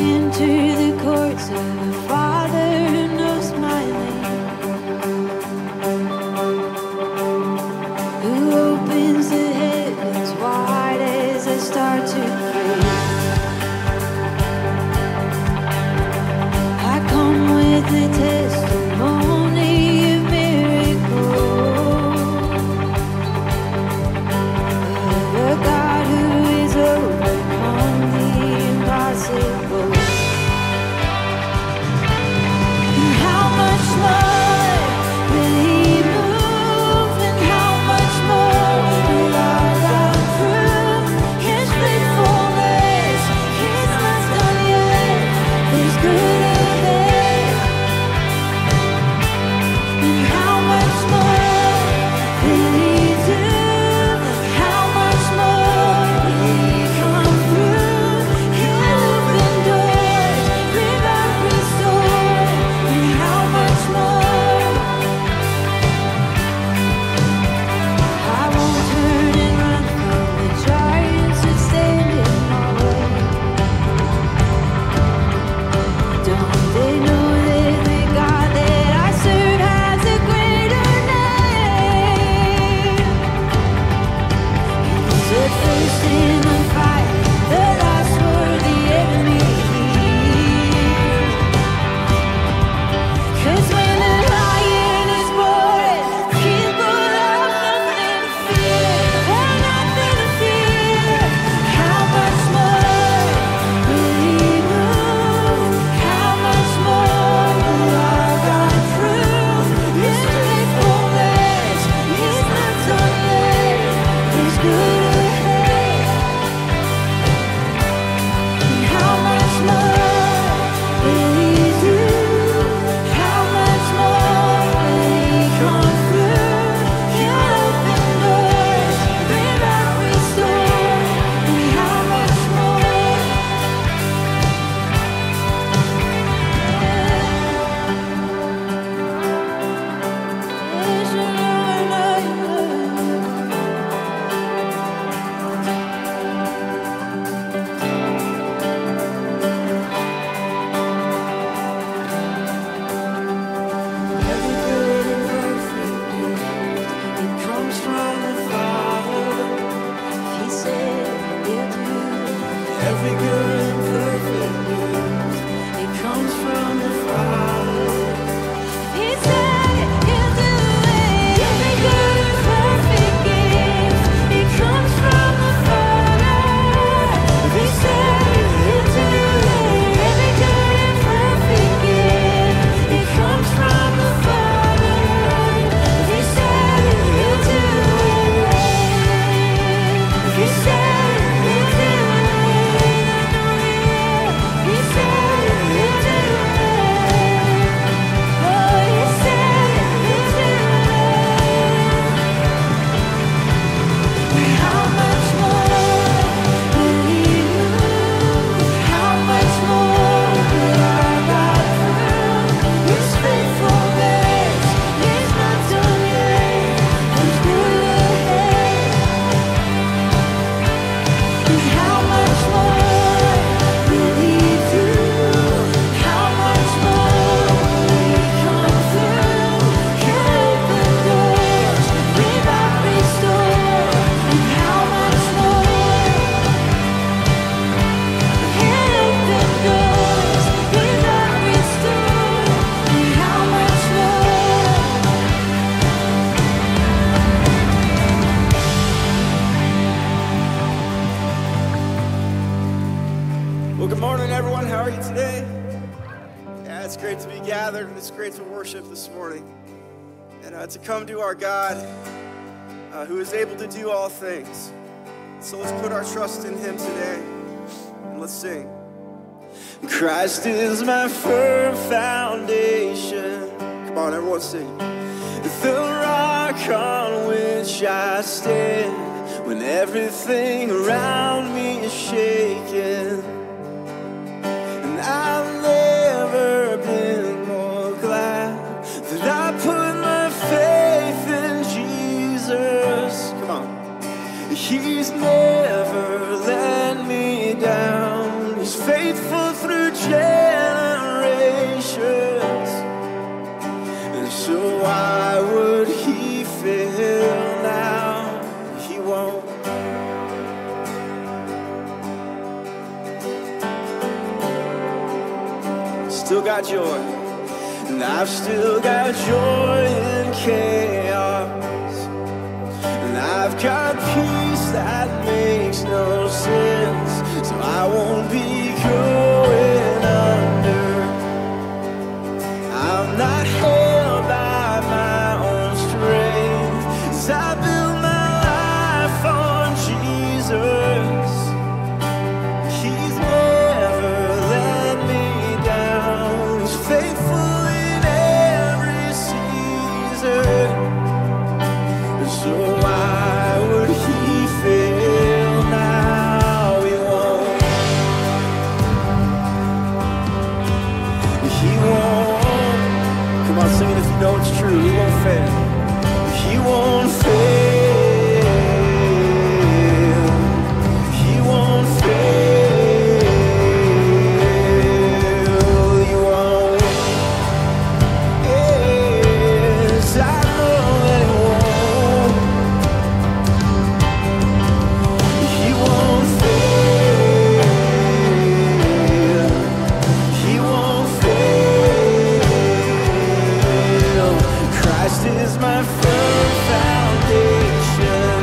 into the courts of a Father who knows my name, who opens the heavens wide as I start to pray. I come with a testimony of miracles, of a God who is overcome the impossible. And how much more will He move, and how much more will our God prove His faithfulness? He's not done yet. There's good ahead. And how much more will He do? How much more will He come through? He'll open doors, revive, restore. And how much more? I won't turn and run from the giants that stand in my way. Don't they know that the God that I serve has a greater name? He's the first in the fight, the last for the enemy. 'Cause when the lion is born, people have nothing to fear, have nothing to fear. How much more will He move? How much more will our God prove His faithfulness? He's not done yet. He's good ahead. And how much more will He do? How much more will He come through? He'll open doors, revive, restore. And how much more? Every good and perfect gift, it comes from the Father. He said He'll do. Every good and perfect gift, it comes from the Father. He said He'll do it. Every good and perfect gift, it comes from the Father. He said He'll do it. Every good and perfect gift, it comes from the Father. He said He'll do it. He said He'll do it. He said He'll do it. Oh, He said He'll do it. How much more will He move? How much more will our God prove His faithfulness? He's not done yet. He's good ahead. And how much more will He do? How much more will He come through? He'll open doors, revive, restore. And how much more? He'll open doors, revive, restore. And how much more? Well, good morning, everyone. How are you today? Yeah, it's great to be gathered, and it's great to worship this morning, and to come to our God who is able to do all things. So let's put our trust in Him today, and let's sing. Christ is my firm foundation. Come on, everyone, sing. The rock on which I stand when everything around me is shaking. And I've never been more glad that I put my faith in Jesus. Come on. He's never let me down. He's faithful through generations. And so why would he fail now? He won't. Still got joy. And I've still got joy in chaos. And I've got peace that makes no sense. So I won't be going under. I'm not held by my own strength. 'Cause I build my life on Jesus. He's never let me down. He's faithful in every season. So why would he fail now? He won't. He won't. Come on, sing it if you know it's true. He won't fail. He won't fail. He won't fail. He won't. Yes, I know that he won't. He won't fail. He won't fail. Christ is my firm foundation,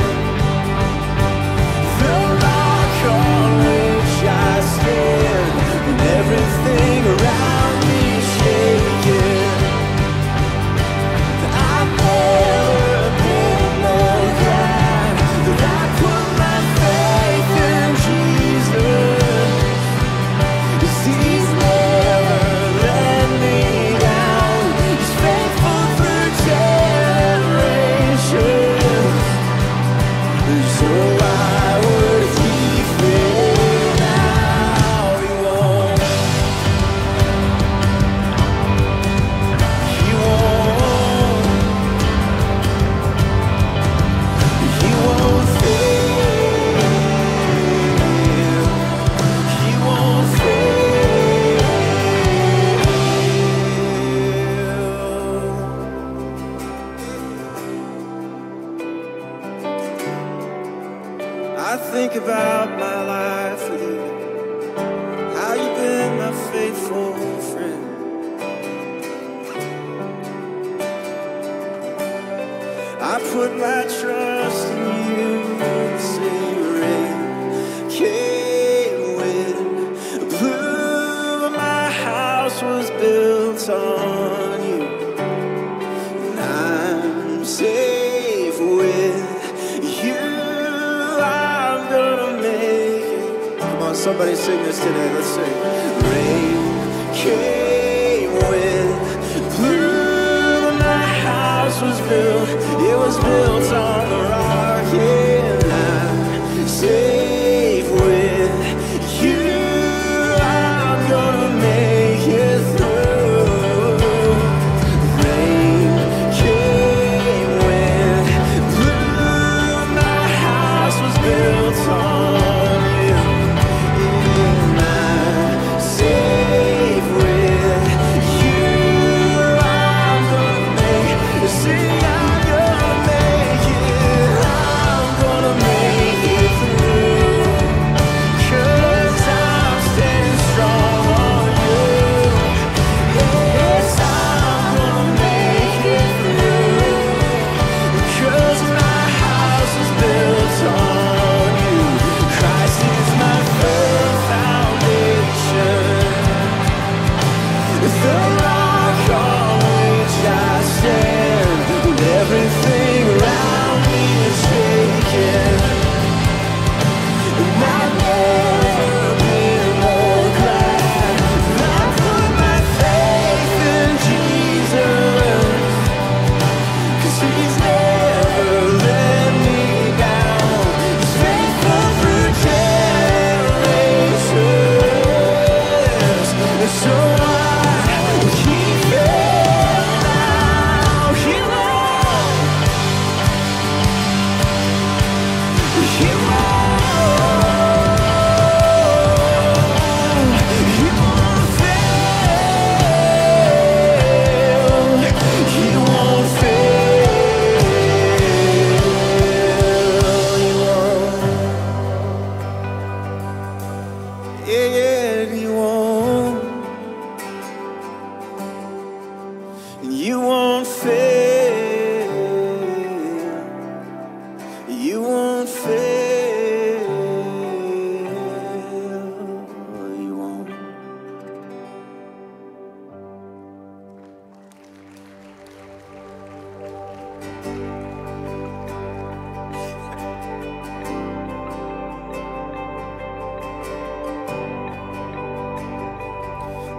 the rock on which I stand. When everything around me is shaking, I've never been more glad that I put my faith in Jesus. 'Cause he's never let me down. He's faithful through generations. So why would he fail now? He won't. He won't. He won't fail. He won't fail. I think about my life with you, how you've been my faithful friend. I put my trust in you, the same rain came when blew, but my house was built on you. And I'm safe with you. I'm gonna make it. Come on, somebody sing this today. Let's sing. Rain came with blew, but my house was built. It was built on the rock, and I'm safe with you. I'm gonna make it through. Rain came when blew, my house was built on you, and I'm safe with you. I'm gonna make it. Sing, I'm gonna make it.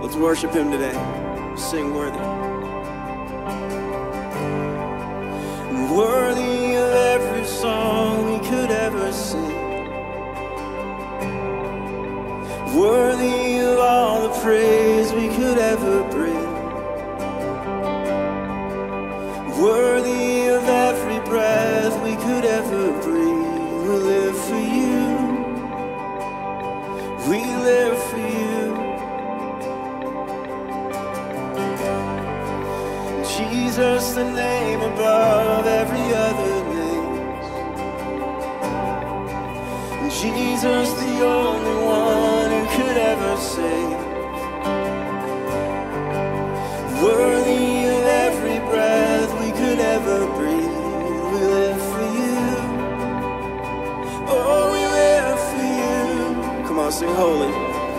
Let's worship him today. Sing worthy. Worthy of every song we could ever sing. Worthy of all the praise we could ever bring. Worthy of every breath we could ever breathe. We live for you. We live for you. Jesus, the name above every other name. Jesus, the only one who could ever save. Worthy of every breath we could ever breathe. We live for you. Oh, we live for you. Come on, sing holy.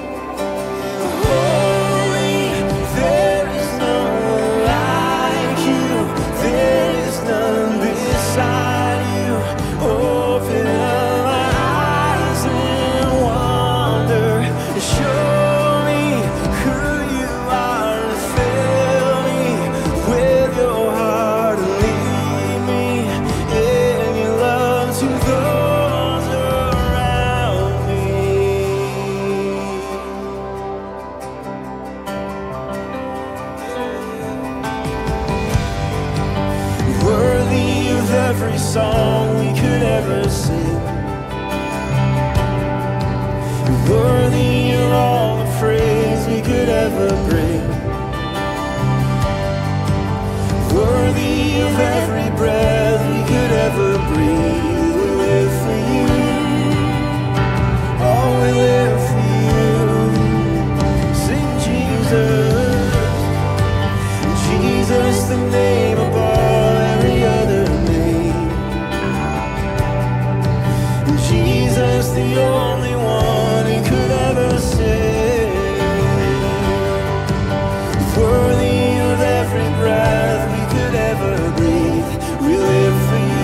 Holy, there is none like you. There is none beside you. Open up my eyes and wonder. Show me who you are and fill me with your heart and lead me in your love to those around me. Worthy of every song we could ever sing. Worthy of all the praise we could ever bring. Worthy of every breath we could ever breathe. We live for you. Oh, we live for you. Sing Jesus. Jesus, the name above every other name. Jesus, the only one who could ever save. Worthy of every breath we could ever breathe. We live for you.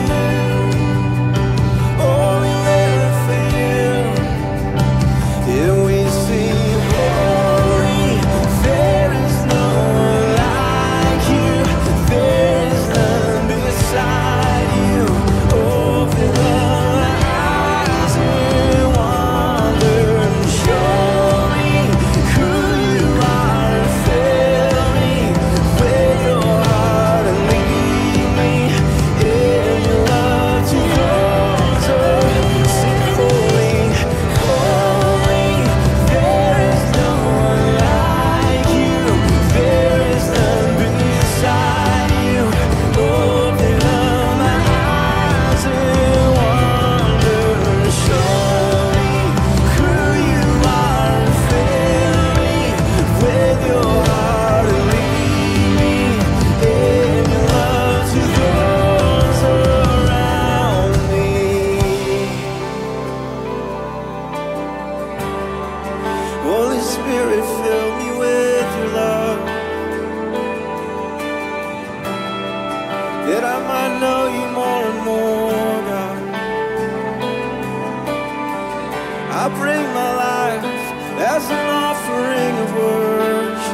Oh, we live for you. And we sing holy. There is no one like you. There is none beside you. Open up my eyes and wonder and show me who you are and fill me with your heart and lead me in your love to yours. Sing holy, holy. There is no one like you. There is none beside you. Open up my eyes and wonder and show me who you are and fill me with your heart and lead me in your love to those around me. Holy Spirit, fill me with your love, that I might know you more and more, God. I bring my life as an offering of worship.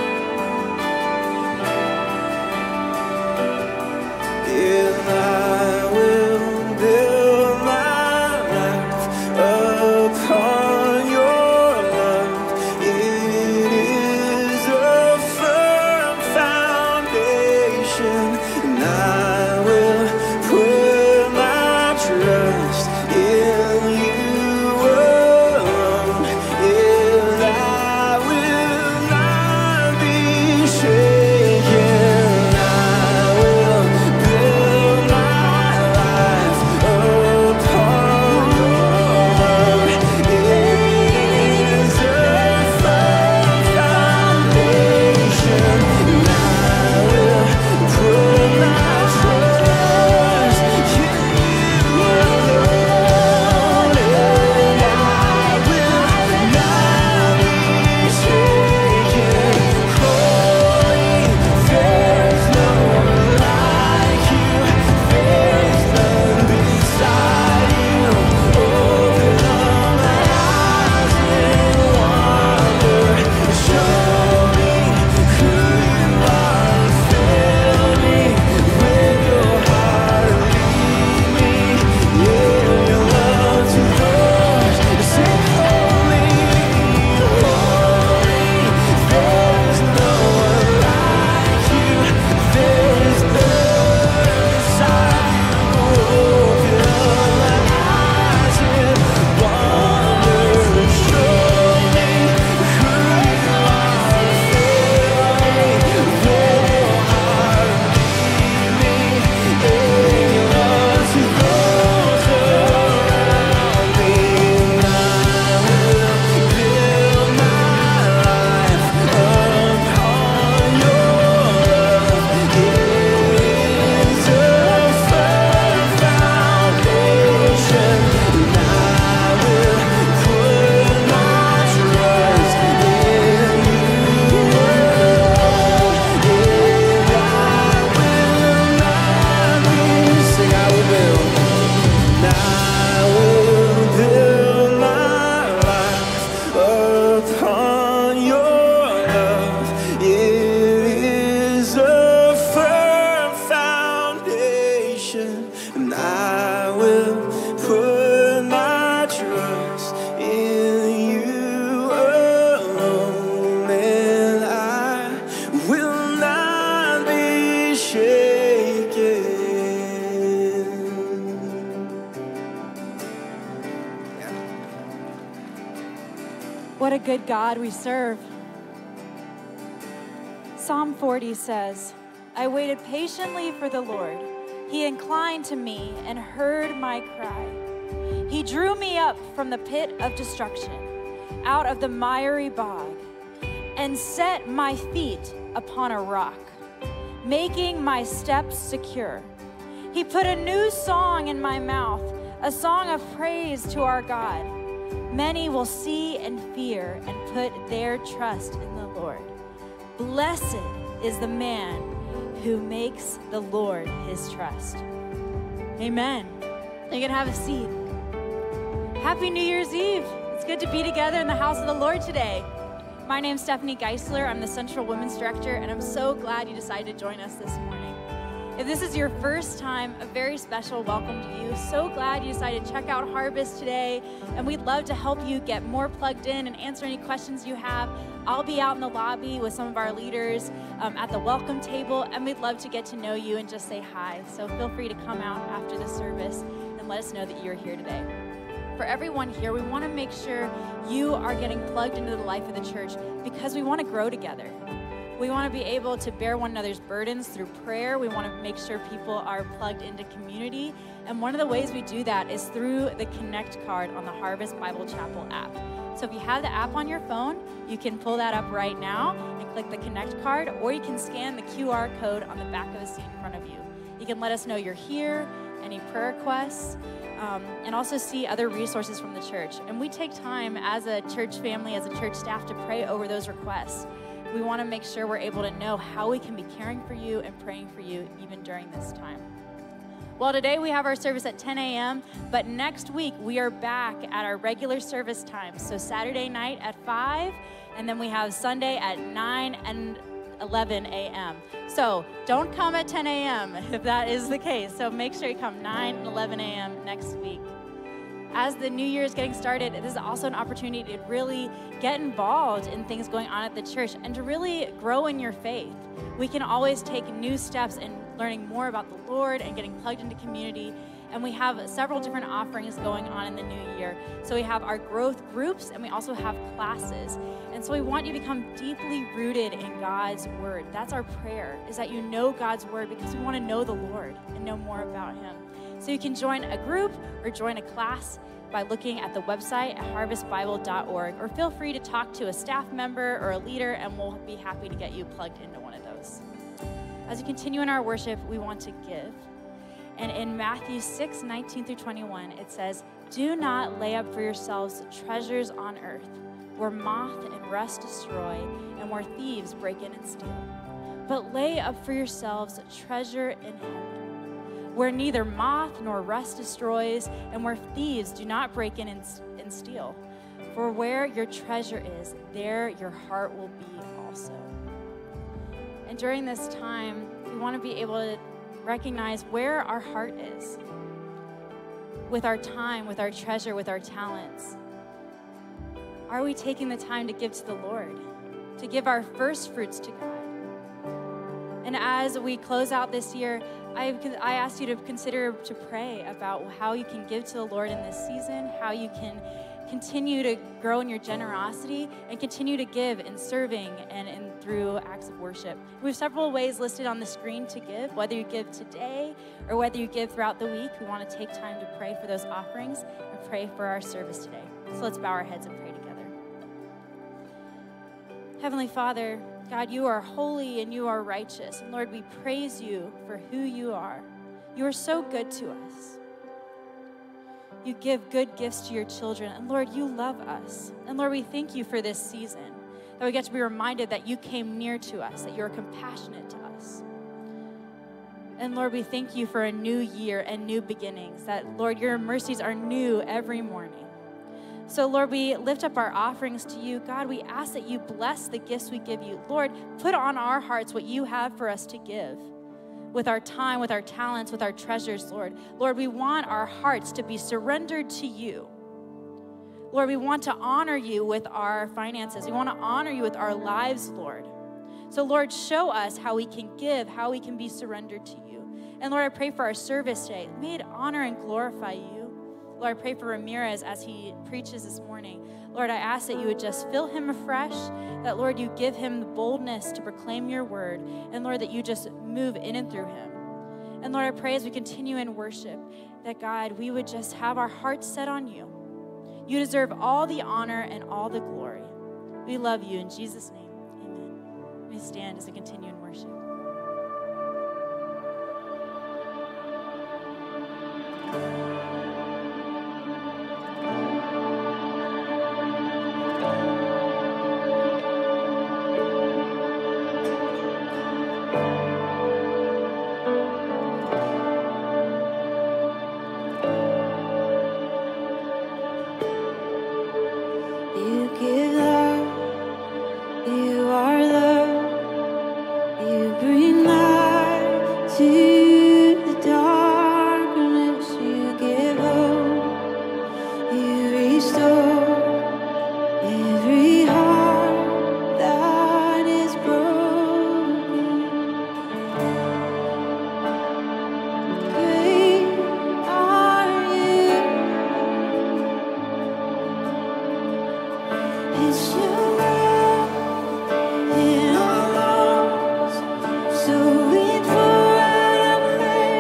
And I will build my life upon your love. It is a firm foundation, and I will put my trust in you alone. And I will What a good God we serve. Psalm 40 says, I waited patiently for the Lord. He inclined to me and heard my cry. He drew me up from the pit of destruction, out of the miry bog, and set my feet upon a rock, making my steps secure. He put a new song in my mouth, a song of praise to our God. Many will see and fear and put their trust in the Lord. Blessed is the man who makes the Lord his trust. Amen. You can have a seat. Happy New Year's Eve. It's good to be together in the house of the Lord today. My name's Stephanie Geisler. I'm the Central Women's Director, and I'm so glad you decided to join us this morning. If this is your first time, a very special welcome to you. So glad you decided to check out Harvest today, and we'd love to help you get more plugged in and answer any questions you have. I'll be out in the lobby with some of our leaders at the welcome table, and we'd love to get to know you and just say hi. So feel free to come out after the service and let us know that you're here today. For everyone here, we want to make sure you are getting plugged into the life of the church because we want to grow together. We want to be able to bear one another's burdens through prayer. We want to make sure people are plugged into community. And one of the ways we do that is through the Connect card on the Harvest Bible Chapel app. So if you have the app on your phone, you can pull that up right now and click the Connect card, or you can scan the QR code on the back of the seat in front of you. You can let us know you're here, any prayer requests, and also see other resources from the church. And we take time as a church family, as a church staff, to pray over those requests. We want to make sure we're able to know how we can be caring for you and praying for you even during this time. Well, today we have our service at 10 a.m., but next week we are back at our regular service times. So Saturday night at 5, and then we have Sunday at 9 and 11 a.m. So don't come at 10 a.m. if that is the case. So make sure you come 9 and 11 a.m. next week. As the new year is getting started, this is also an opportunity to really get involved in things going on at the church and to really grow in your faith. We can always take new steps in learning more about the Lord and getting plugged into community. And we have several different offerings going on in the new year. So we have our growth groups, and we also have classes. And so we want you to become deeply rooted in God's word. That's our prayer, is that you know God's word, because we want to know the Lord and know more about him. So you can join a group or join a class by looking at the website at harvestbible.org, or feel free to talk to a staff member or a leader, and we'll be happy to get you plugged into one of those. As we continue in our worship, we want to give. And in Matthew 6:19-21, it says, "Do not lay up for yourselves treasures on earth, where moth and rust destroy, and where thieves break in and steal. But lay up for yourselves treasure in heaven, where neither moth nor rust destroys, and where thieves do not break in and steal. For where your treasure is, there your heart will be also." And during this time, we want to be able to recognize where our heart is with our time, with our treasure, with our talents. Are we taking the time to give to the Lord, to give our first fruits to God? And as we close out this year, I ask you to consider to pray about how you can give to the Lord in this season, how you can continue to grow in your generosity and continue to give in serving and through acts of worship. We have several ways listed on the screen to give, whether you give today or whether you give throughout the week. We want to take time to pray for those offerings and pray for our service today. So let's bow our heads and pray together. Heavenly Father, God, you are holy and you are righteous. And Lord, we praise you for who you are. You are so good to us. You give good gifts to your children. And Lord, you love us. And Lord, we thank you for this season, that we get to be reminded that you came near to us, that you're compassionate to us. And Lord, we thank you for a new year and new beginnings, that Lord, your mercies are new every morning. So Lord, we lift up our offerings to you. God, we ask that you bless the gifts we give you. Lord, put on our hearts what you have for us to give. With our time, with our talents, with our treasures, Lord. Lord, we want our hearts to be surrendered to you. Lord, we want to honor you with our finances. We want to honor you with our lives, Lord. So, Lord, show us how we can give, how we can be surrendered to you. And Lord, I pray for our service today. May it honor and glorify you. Lord, Lord, I pray for Ramirez as he preaches this morning. Lord, I ask that you would just fill him afresh, that, Lord, you give him the boldness to proclaim your word, and, Lord, that you just move in and through him. And, Lord, I pray as we continue in worship that, God, we would just have our hearts set on you. You deserve all the honor and all the glory. We love you in Jesus' name. Amen. We stand as we continue in worship. You give love, you are love, you bring light to the darkness, you give hope, you restore every heart that is broken. Great are you. It's your love in our lungs, so we pour out our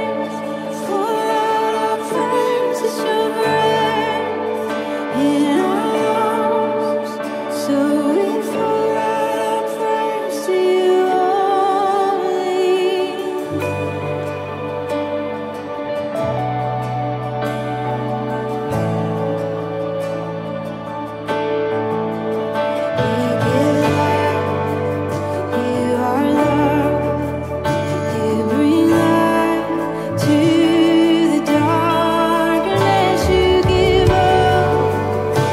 praise. It's your breath in our lungs, so we pour out our praise to you only. You give life, you are love, you bring light to the darkness, you give hope,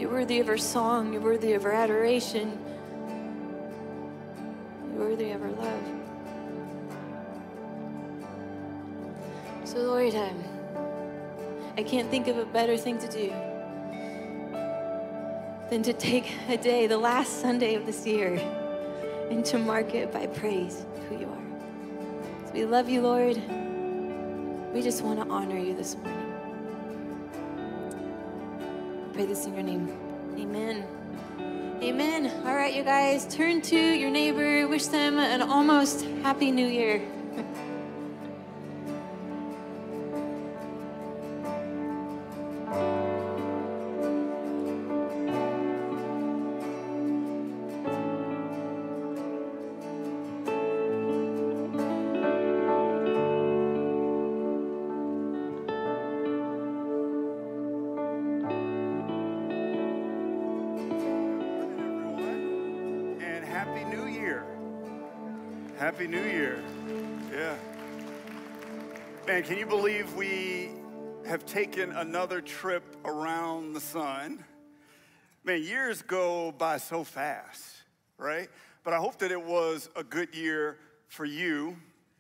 You're worthy of our song. You're worthy of our adoration. You're worthy of our love. So Lord, I can't think of a better thing to do than to take a day, the last Sunday of this year, and to mark it by praise of who you are. So we love you, Lord. We just want to honor you this morning. I pray this in your name. Amen. Amen. All right, you guys, turn to your neighbor, wish them an almost happy new year. Happy New Year. Yeah. Man, can you believe we have taken another trip around the sun? Man, years go by so fast, right? But I hope that it was a good year for you.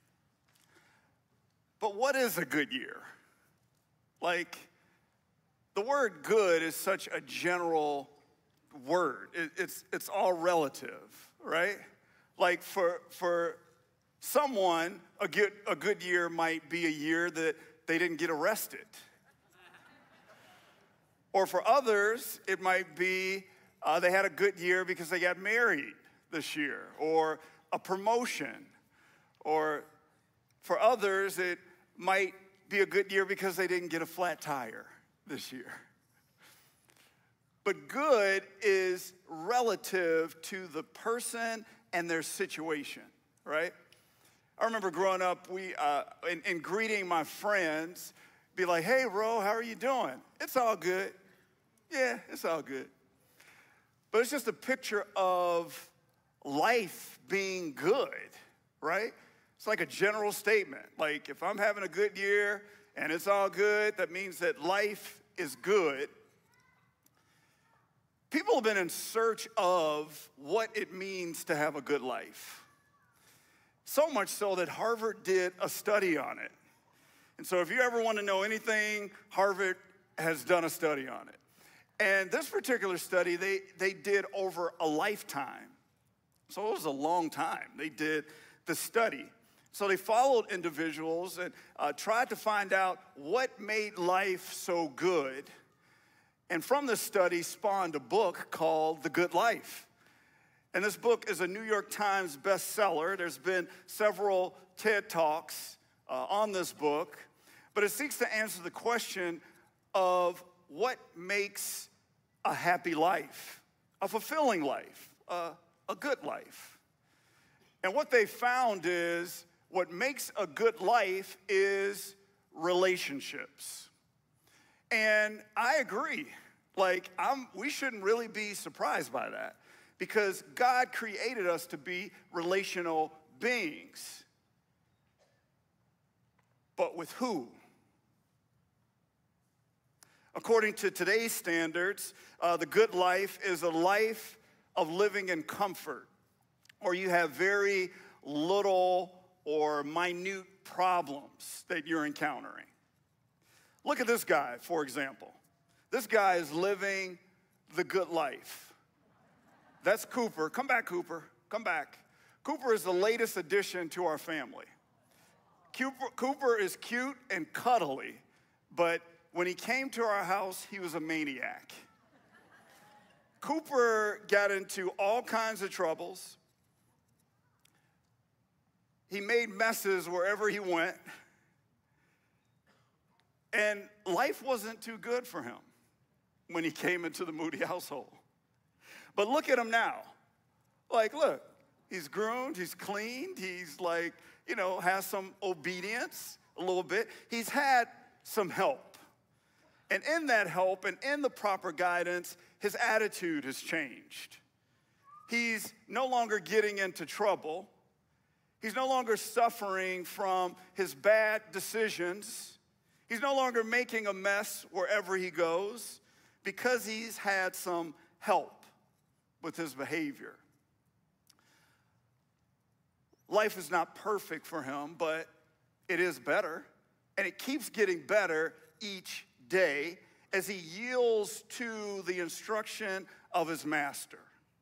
But what is a good year? Like, the word good is such a general word. It's all relative, right? Like for someone, a good year might be a year that they didn't get arrested. Or for others, it might be they had a good year because they got married this year, or a promotion. Or for others, it might be a good year because they didn't get a flat tire this year. But good is relative to the person and their situation, right? I remember growing up, in greeting my friends, be like, hey, Ro, how are you doing? It's all good. Yeah, it's all good. But it's just a picture of life being good, right? It's like a general statement. Like, if I'm having a good year and it's all good, that means that life is good. People have been in search of what it means to have a good life. So much so that Harvard did a study on it. And so if you ever want to know anything, Harvard has done a study on it. And this particular study, they did over a lifetime. So it was a long time they did the study. So they followed individuals and tried to find out what made life so good. And from this study spawned a book called The Good Life. And this book is a New York Times bestseller. There's been several TED Talks on this book. But it seeks to answer the question of what makes a happy life, a fulfilling life, a good life. And what they found is what makes a good life is relationships. And I agree. Like, we shouldn't really be surprised by that because God created us to be relational beings. But with who? According to today's standards, the good life is a life of living in comfort, or you have very little or minute problems that you're encountering. Look at this guy, for example. This guy is living the good life. That's Cooper. Come back, Cooper. Come back. Cooper is the latest addition to our family. Cooper is cute and cuddly, but when he came to our house, he was a maniac. Cooper got into all kinds of troubles. He made messes wherever he went. And life wasn't too good for him when he came into the Moody household. But look at him now. Like, look, he's groomed, he's cleaned, he's like, has some obedience a little bit. He's had some help. And in that help and in the proper guidance, his attitude has changed. He's no longer getting into trouble. He's no longer suffering from his bad decisions. He's no longer making a mess wherever he goes. because he's had some help with his behavior. Life is not perfect for him, but it is better, and it keeps getting better each day as he yields to the instruction of his master.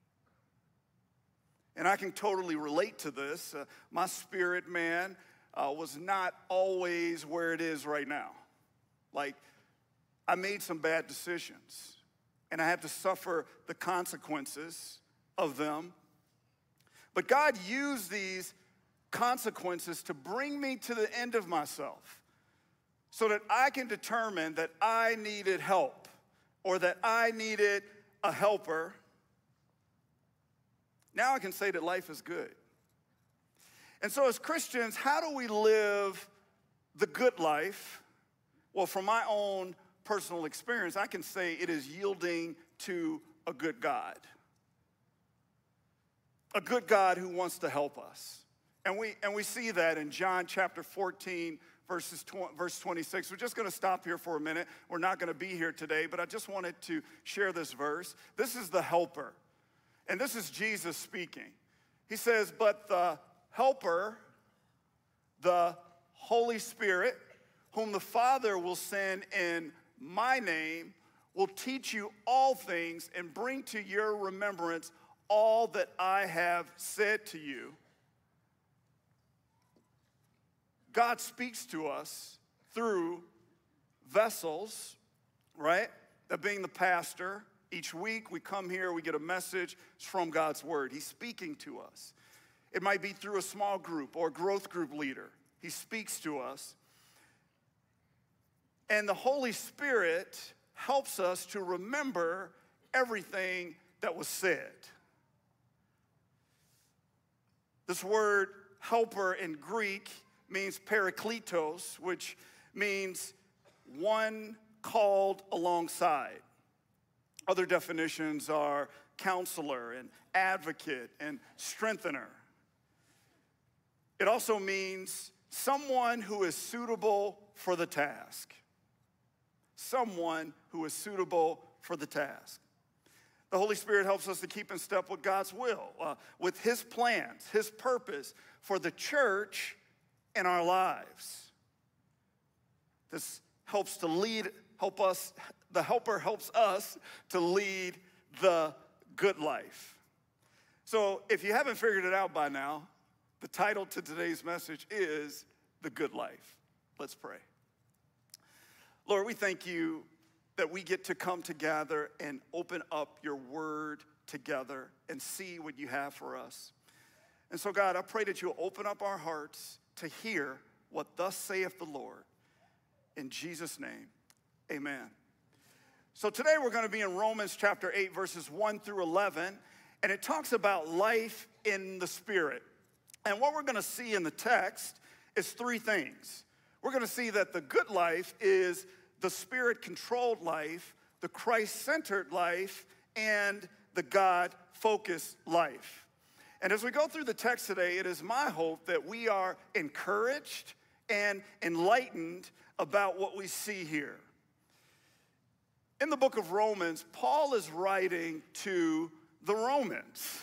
And I can totally relate to this. My spirit man was not always where it is right now. Like, I made some bad decisions, and I had to suffer the consequences of them. But God used these consequences to bring me to the end of myself so that I can determine that I needed help or that I needed a helper. Now I can say that life is good. And so as Christians, how do we live the good life? Well, from my own personal experience, I can say it is yielding to a good God. A good God who wants to help us. And we see that in John chapter 14, verse 26. We're just going to stop here for a minute. We're not going to be here today, but I just wanted to share this verse. This is the helper. And this is Jesus speaking. He says, but the helper, the Holy Spirit, whom the Father will send in my name, will teach you all things and bring to your remembrance all that I have said to you. God speaks to us through vessels, right? That being the pastor. Each week we come here, we get a message from God's word. He's speaking to us. It might be through a small group or a growth group leader. He speaks to us. And the Holy Spirit helps us to remember everything that was said. This word helper in Greek means parakletos, which means one called alongside. Other definitions are counselor and advocate and strengthener. It also means someone who is suitable for the task. Someone who is suitable for the task. The Holy Spirit helps us to keep in step with God's will, with his plans, his purpose for the church in our lives. This helps to lead, the helper helps us to lead the good life. So if you haven't figured it out by now, the title to today's message is The Good Life. Let's pray. Lord, we thank you that we get to come together and open up your word together and see what you have for us. And so, God, I pray that you'll open up our hearts to hear what thus saith the Lord. In Jesus' name, amen. So today we're going to be in Romans chapter 8, verses 1 through 11, and it talks about life in the Spirit. And what we're going to see in the text is three things. We're going to see that the good life is the Spirit-controlled life, the Christ-centered life, and the God-focused life. And as we go through the text today, it is my hope that we are encouraged and enlightened about what we see here. In the book of Romans, Paul is writing to the Romans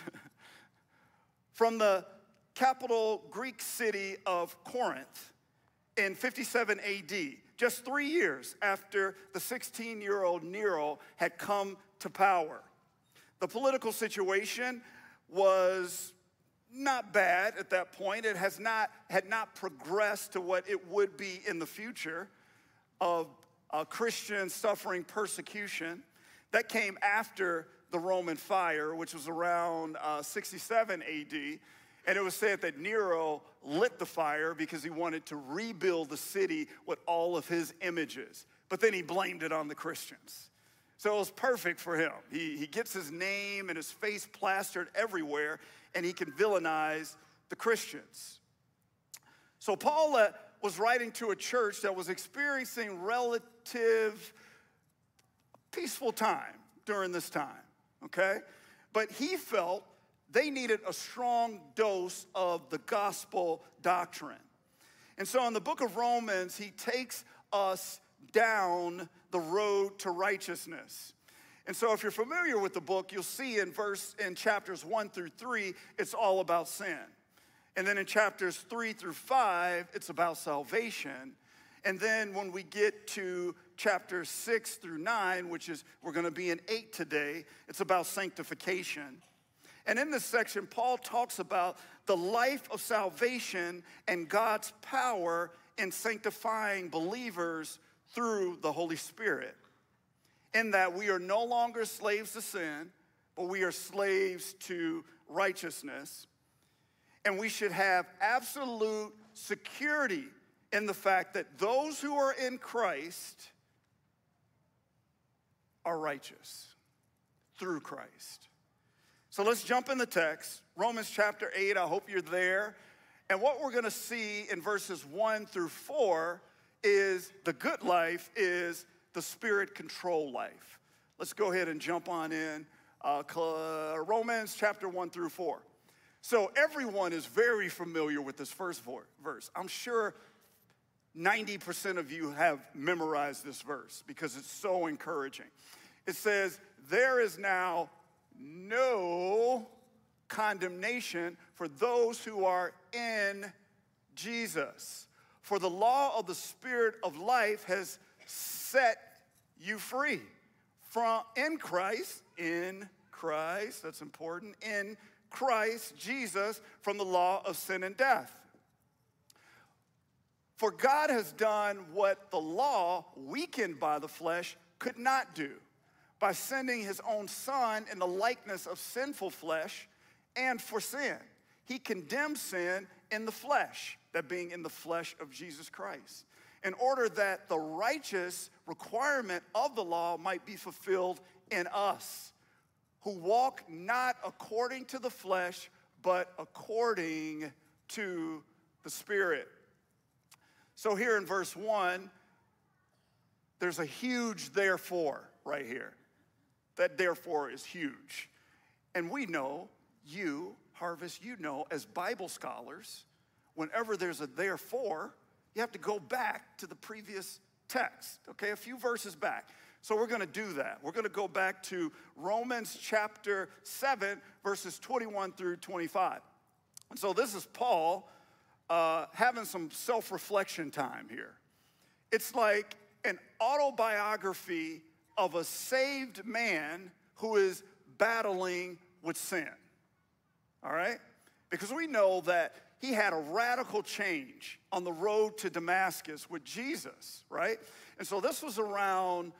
from the capital Greek city of Corinth in 57 AD, just 3 years after the 16-year-old Nero had come to power. The political situation was not bad at that point. It had not progressed to what it would be in the future of Christians suffering persecution. That came after the Roman fire, which was around 67 AD. And it was said that Nero lit the fire because he wanted to rebuild the city with all of his images. But then he blamed it on the Christians. So it was perfect for him. He gets his name and his face plastered everywhere, and he can villainize the Christians. So Paul was writing to a church that was experiencing relative peaceful time during this time, okay? But he felt they needed a strong dose of the gospel doctrine. And so in the book of Romans, he takes us down the road to righteousness. And so if you're familiar with the book, you'll see in chapters 1 through 3, it's all about sin. And then in chapters 3 through 5, it's about salvation. And then when we get to chapters 6 through 9, which is, we're going to be in 8 today, it's about sanctification. And in this section, Paul talks about the life of salvation and God's power in sanctifying believers through the Holy Spirit. In that we are no longer slaves to sin, but we are slaves to righteousness. And we should have absolute security in the fact that those who are in Christ are righteous through Christ. So let's jump in the text, Romans chapter 8. I hope you're there. And what we're going to see in verses 1 through 4 is the good life is the Spirit-controlled life. Let's go ahead and jump on in. Romans chapter 1 through 4. So everyone is very familiar with this first verse. I'm sure 90% of you have memorized this verse because it's so encouraging. It says, there is now no condemnation for those who are in Jesus. For the law of the Spirit of life has set you free in Christ, that's important, in Christ Jesus from the law of sin and death. For God has done what the law, weakened by the flesh, could not do, by sending his own Son in the likeness of sinful flesh, and for sin. He condemned sin in the flesh, that being in the flesh of Jesus Christ, in order that the righteous requirement of the law might be fulfilled in us, who walk not according to the flesh, but according to the Spirit. So here in verse 1, there's a huge therefore right here. That therefore is huge. And we know, Harvest, as Bible scholars, whenever there's a therefore, you have to go back to the previous text, okay, a few verses back. So we're going to do that. We're going to go back to Romans chapter 7, verses 21 through 25. And so this is Paul having some self-reflection time here. It's like an autobiography of a saved man who is battling with sin, all right? Because we know that he had a radical change on the road to Damascus with Jesus, right? And so this was around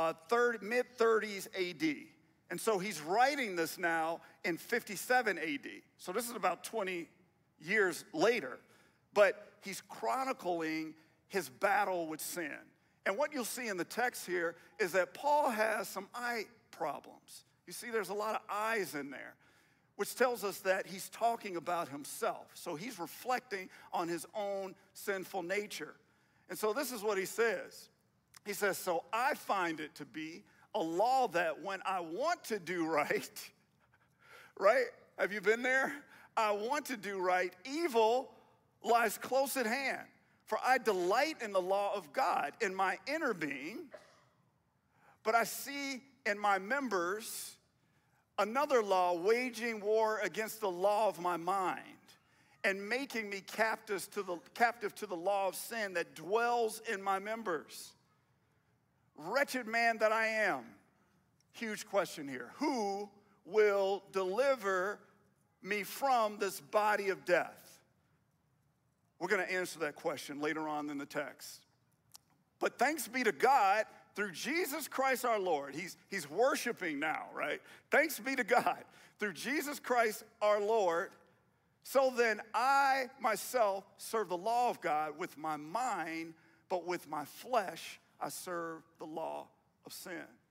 mid-30s AD. And so he's writing this now in 57 AD. So this is about 20 years later. But he's chronicling his battle with sin. And what you'll see in the text here is that Paul has some eye problems. You see, there's a lot of eyes in there, which tells us that he's talking about himself. So he's reflecting on his own sinful nature. And so this is what he says. He says, so I find it to be a law that when I want to do right, right? Have you been there? I want to do right. Evil lies close at hand. For I delight in the law of God in my inner being, but I see in my members another law waging war against the law of my mind and making me captive to the law of sin that dwells in my members. Wretched man that I am. Huge question here. Who will deliver me from this body of death? We're going to answer that question later on in the text. But thanks be to God through Jesus Christ our Lord. He's worshiping now, right? Thanks be to God through Jesus Christ our Lord. So then I myself serve the law of God with my mind, but with my flesh I serve the law of sin.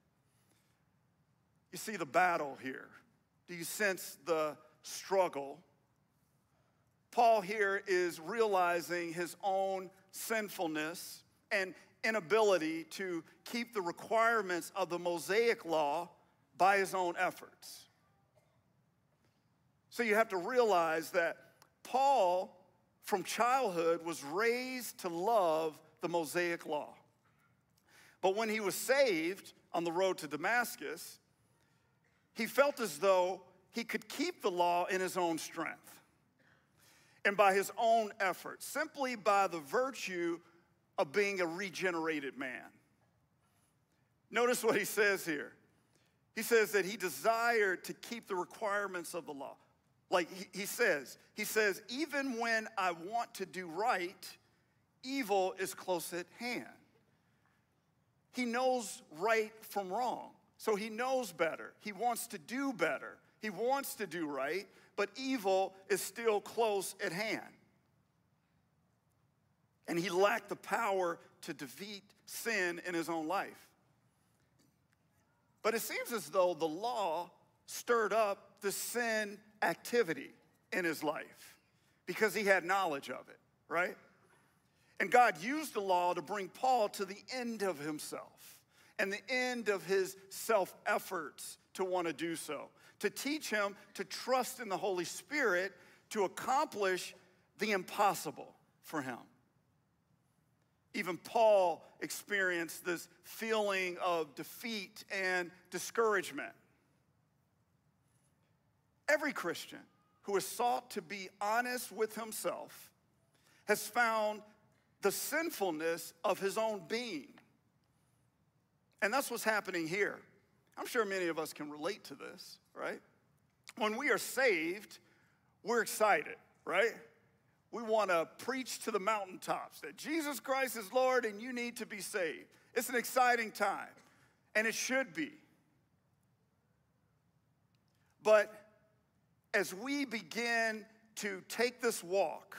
You see the battle here. Do you sense the struggle? Paul here is realizing his own sinfulness and inability to keep the requirements of the Mosaic law by his own efforts. So you have to realize that Paul, from childhood, was raised to love the Mosaic law. But when he was saved, on the road to Damascus, he felt as though he could keep the law in his own strength and by his own effort, simply by the virtue of being a regenerated man. Notice what he says here. He says that he desired to keep the requirements of the law. Like he says, even when I want to do right, evil is close at hand. He knows right from wrong, so he knows better. He wants to do better. He wants to do right, but evil is still close at hand. And he lacked the power to defeat sin in his own life. But it seems as though the law stirred up the sin activity in his life because he had knowledge of it, right? And God used the law to bring Paul to the end of himself and the end of his self-efforts to want to do so, to teach him to trust in the Holy Spirit to accomplish the impossible for him. Even Paul experienced this feeling of defeat and discouragement. Every Christian who has sought to be honest with himself has found the sinfulness of his own being. And that's what's happening here. I'm sure many of us can relate to this, right? When we are saved, we're excited, right? We want to preach to the mountaintops that Jesus Christ is Lord and you need to be saved. It's an exciting time, and it should be. But as we begin to take this walk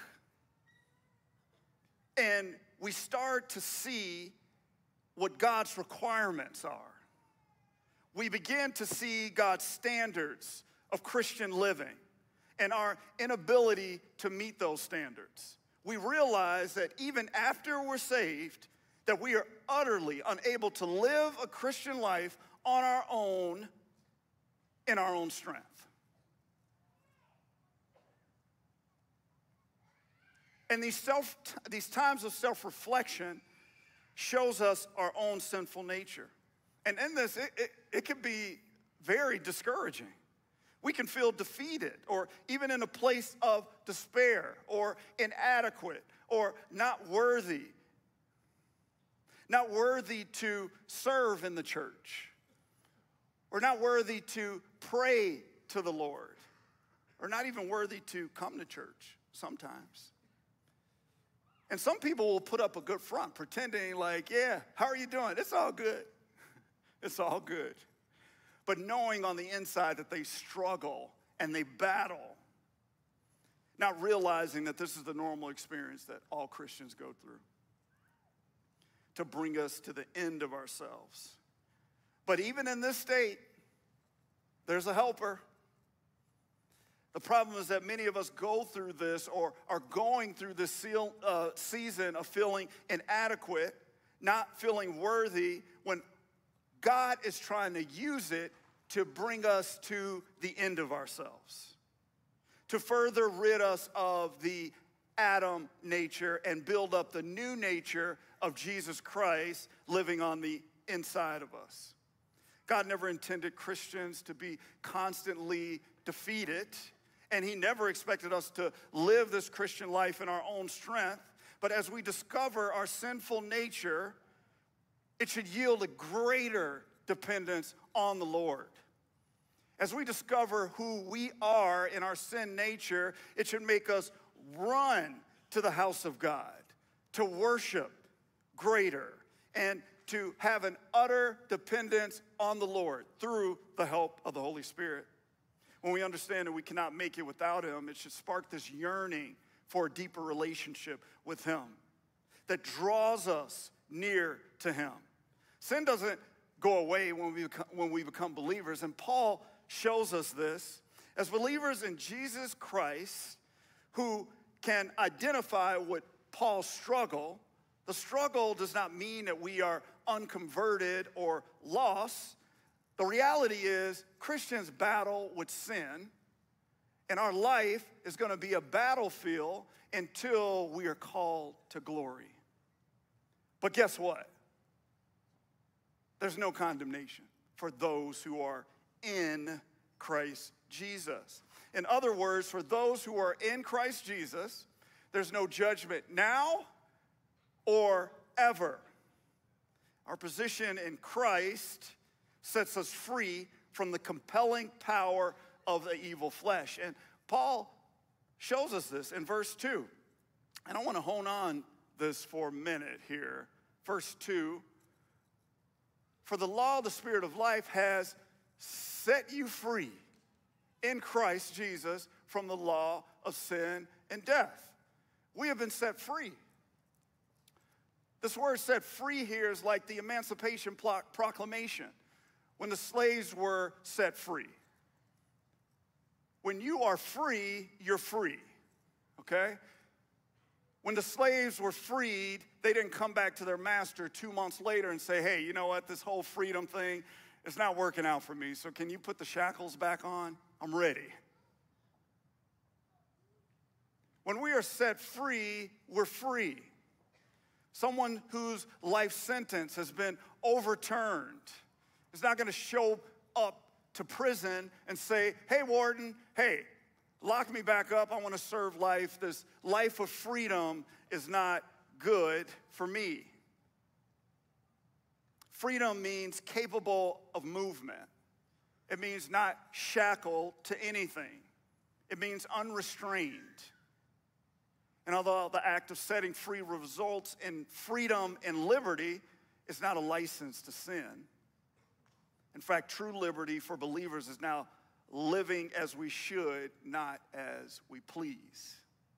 and we start to see what God's requirements are, we begin to see God's standards of Christian living and our inability to meet those standards. We realize that even after we're saved, that we are utterly unable to live a Christian life on our own in our own strength. And these times of self-reflection shows us our own sinful nature. And in this, it can be very discouraging. We can feel defeated or even in a place of despair or inadequate or not worthy to serve in the church or not worthy to pray to the Lord or not even worthy to come to church sometimes. And some people will put up a good front pretending like, yeah, how are you doing? It's all good. It's all good. But knowing on the inside that they struggle and they battle, not realizing that this is the normal experience that all Christians go through to bring us to the end of ourselves. But even in this state, there's a helper. The problem is that many of us go through this or are going through this season of feeling inadequate, not feeling worthy, when God is trying to use it to bring us to the end of ourselves, to further rid us of the Adam nature and build up the new nature of Jesus Christ living on the inside of us. God never intended Christians to be constantly defeated, and he never expected us to live this Christian life in our own strength. But as we discover our sinful nature, it should yield a greater dependence on the Lord. As we discover who we are in our sin nature, it should make us run to the house of God, to worship greater, and to have an utter dependence on the Lord through the help of the Holy Spirit. When we understand that we cannot make it without him, it should spark this yearning for a deeper relationship with him that draws us near to him. Sin doesn't go away when we become believers, and Paul shows us this. As believers in Jesus Christ who can identify with Paul's struggle, the struggle does not mean that we are unconverted or lost. The reality is Christians battle with sin, and our life is going to be a battlefield until we are called to glory. But guess what? there's no condemnation for those who are in Christ Jesus. In other words, for those who are in Christ Jesus, there's no judgment now or ever. Our position in Christ sets us free from the compelling power of the evil flesh. And Paul shows us this in verse 2. And I want to hone on this for a minute here. Verse 2, for the law of the Spirit of life has set you free in Christ Jesus from the law of sin and death. We have been set free. This word set free here is like the Emancipation Proclamation when the slaves were set free. When you are free, you're free, okay? When the slaves were freed, they didn't come back to their master 2 months later and say, hey, you know what, this whole freedom thing, it's not working out for me, so can you put the shackles back on? I'm ready. When we are set free, we're free. Someone whose life sentence has been overturned is not going to show up to prison and say, hey, warden, hey, lock me back up. I want to serve life. This life of freedom is not good for me. Freedom means capable of movement. It means not shackled to anything. It means unrestrained. And although the act of setting free results in freedom and liberty, it's not a license to sin. In fact, true liberty for believers is now living as we should, not as we please.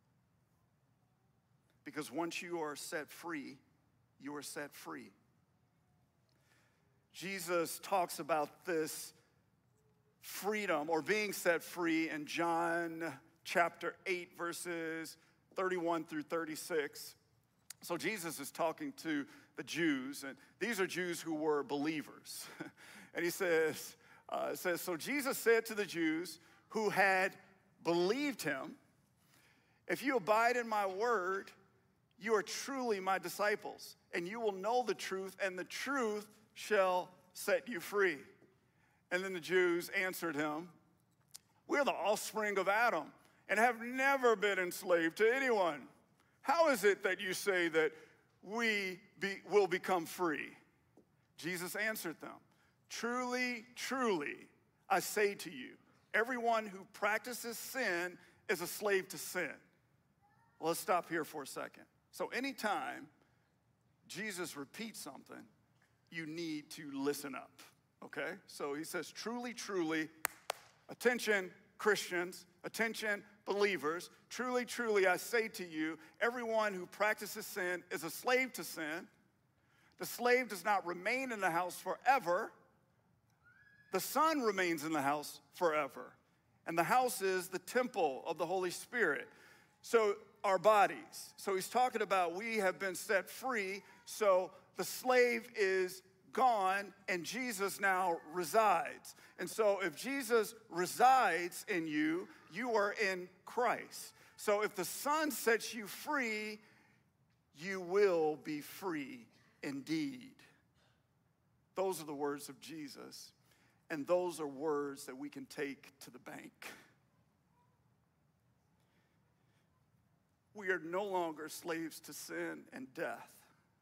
Because once you are set free, you are set free. Jesus talks about this freedom or being set free in John chapter 8, verses 31 through 36. So Jesus is talking to the Jews, and these are Jews who were believers. And he says, so Jesus said to the Jews who had believed him, if you abide in my word, you are truly my disciples, and you will know the truth, and the truth shall set you free. And then the Jews answered him, we're the offspring of Adam and have never been enslaved to anyone. How is it that you say that we will become free? Jesus answered them, truly, truly, I say to you, everyone who practices sin is a slave to sin. Well, let's stop here for a second. So anytime Jesus repeats something, you need to listen up, okay? So he says, truly, truly, attention Christians, attention believers, truly, truly, I say to you, everyone who practices sin is a slave to sin. The slave does not remain in the house forever. The Son remains in the house forever. And the house is the temple of the Holy Spirit. So our bodies. So he's talking about we have been set free. So the slave is gone and Jesus now resides. And so if Jesus resides in you, you are in Christ. So if the Son sets you free, you will be free indeed. Those are the words of Jesus. And those are words that we can take to the bank. We are no longer slaves to sin and death.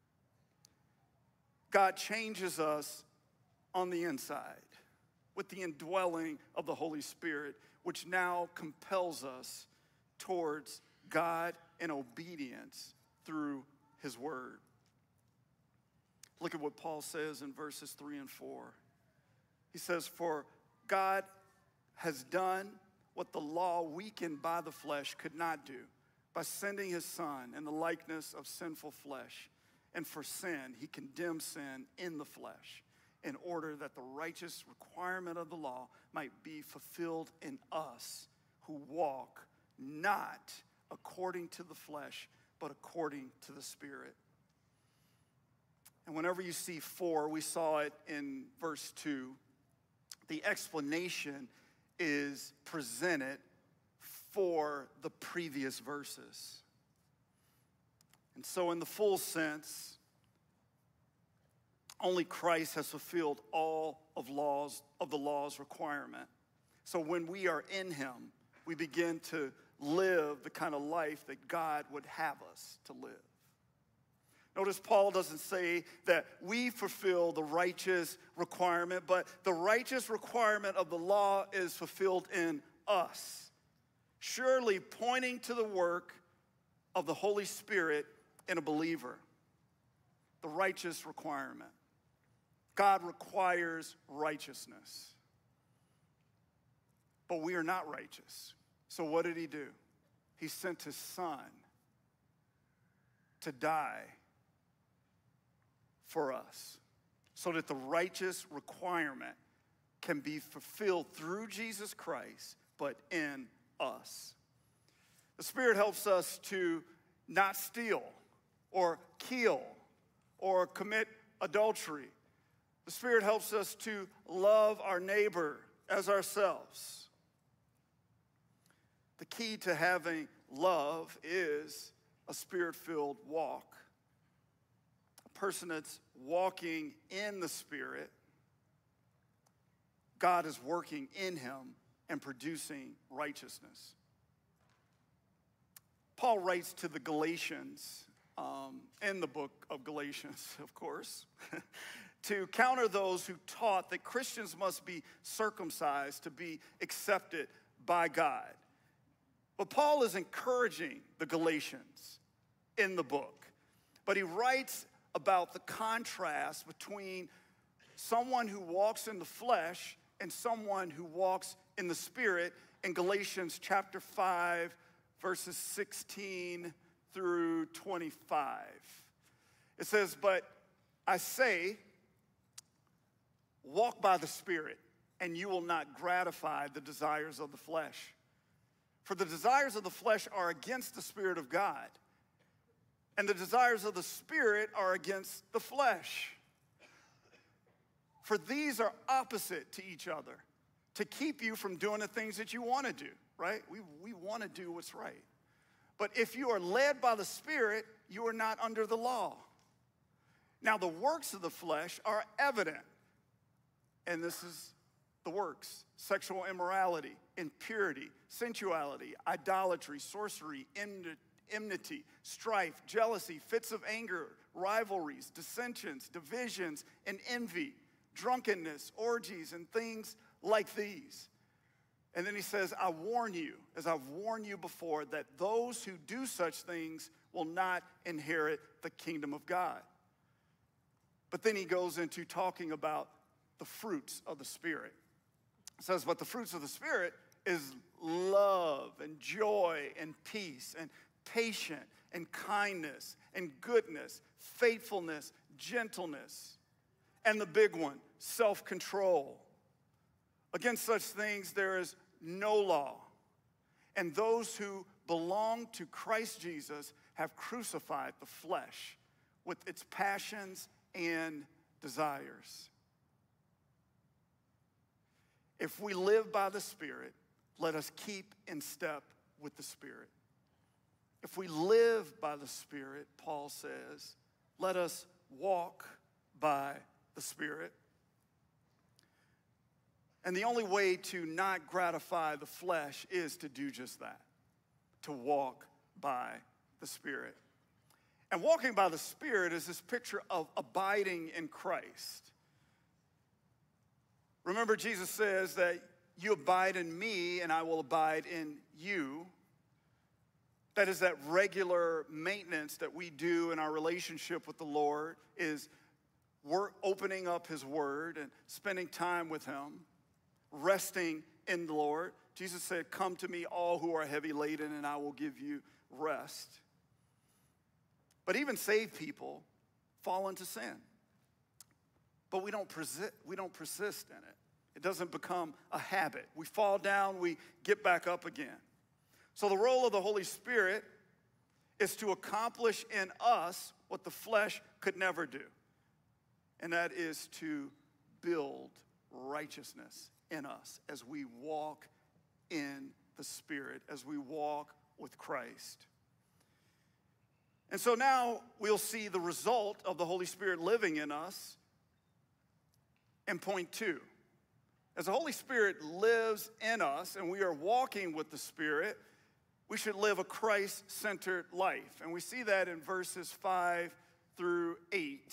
God changes us on the inside with the indwelling of the Holy Spirit, which now compels us towards God in obedience through his word. Look at what Paul says in verses 3 and 4. He says, for God has done what the law weakened by the flesh could not do, by sending his Son in the likeness of sinful flesh. And for sin, he condemned sin in the flesh in order that the righteous requirement of the law might be fulfilled in us who walk not according to the flesh, but according to the Spirit. And whenever you see for, we saw it in verse 2, the explanation is presented for the previous verses. And so in the full sense, Only Christ has fulfilled all of the law's requirement. So when we are in him, we begin to live the kind of life that God would have us to live. Notice Paul doesn't say that we fulfill the righteous requirement, but the righteous requirement of the law is fulfilled in us, surely pointing to the work of the Holy Spirit in a believer. The righteous requirement. God requires righteousness. But we are not righteous. So what did he do? He sent his son to die for us so that the righteous requirement can be fulfilled through Jesus Christ, but in us. The Spirit helps us to not steal or kill or commit adultery. The Spirit helps us to love our neighbor as ourselves. The key to having love is a Spirit-filled walk. A person that's walking in the Spirit, God is working in him and producing righteousness. Paul writes to the Galatians, in the book of Galatians, of course, to counter those who taught that Christians must be circumcised to be accepted by God. But Paul is encouraging the Galatians in the book. But he writes about the contrast between someone who walks in the flesh and someone who walks in the Spirit in Galatians chapter 5, verses 16 through 25. It says, "But I say, walk by the Spirit, and you will not gratify the desires of the flesh. For the desires of the flesh are against the Spirit of God, and the desires of the Spirit are against the flesh. For these are opposite to each other, to keep you from doing the things that you want to do," right? We want to do what's right. "But if you are led by the Spirit, you are not under the law. Now the works of the flesh are evident," and this is the works: sexual immorality, impurity, sensuality, idolatry, sorcery, enmity, strife, jealousy, fits of anger, rivalries, dissensions, divisions, and envy, drunkenness, orgies, and things like these. And then he says, "I warn you, as I've warned you before, that those who do such things will not inherit the kingdom of God." But then he goes into talking about the fruits of the Spirit. It says, "But the fruits of the Spirit is love and joy and peace and patience and kindness and goodness, faithfulness, gentleness, and the big one, self-control. Against such things there is no law. And those who belong to Christ Jesus have crucified the flesh with its passions and desires." If we live by the Spirit, let us keep in step with the Spirit. If we live by the Spirit, Paul says, let us walk by the Spirit. And the only way to not gratify the flesh is to do just that, to walk by the Spirit. And walking by the Spirit is this picture of abiding in Christ. Remember, Jesus says that you abide in me and I will abide in you. That is that regular maintenance that we do in our relationship with the Lord, is we're opening up his word and spending time with him, resting in the Lord. Jesus said, "Come to me all who are heavy laden and I will give you rest." But even saved people fall into sin. But we don't persist in it. It doesn't become a habit. We fall down, we get back up again. So the role of the Holy Spirit is to accomplish in us what the flesh could never do. And that is to build righteousness in us as we walk in the Spirit, as we walk with Christ. And so now we'll see the result of the Holy Spirit living in us And point two, as the Holy Spirit lives in us and we are walking with the Spirit, we should live a Christ-centered life. And we see that in verses 5 through 8.